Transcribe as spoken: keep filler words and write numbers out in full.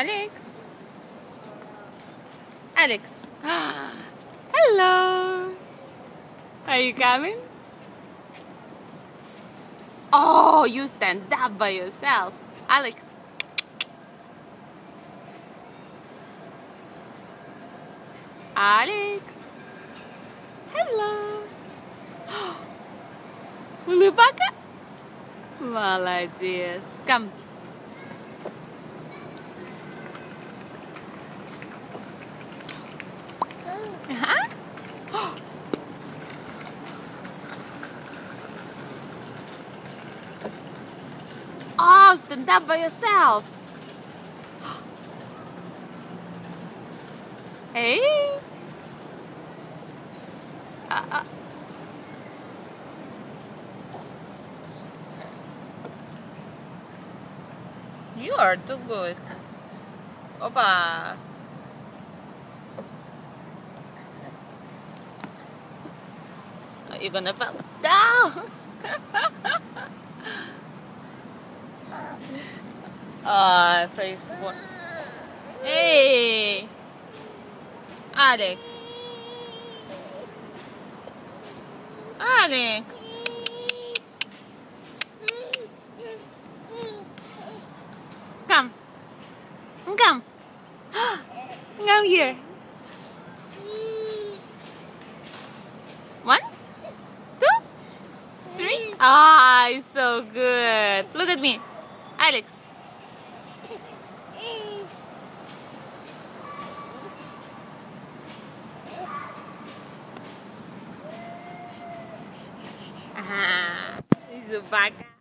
Alex? Alex? Hello! Are you coming? Oh, you stand up by yourself. Alex? Alex? Hello! Lupa-ка? Молодец. Come. Huh? Oh, stand up by yourself. Hey. Uh, uh. You are too good. Opa. Oh, you're gonna fall down. Ah, face one. Hey, Alex. Alex. Come. Come. Come here. One, two, three. Ah, it's so good. Look at me, Alex. Ah, he's a bad guy.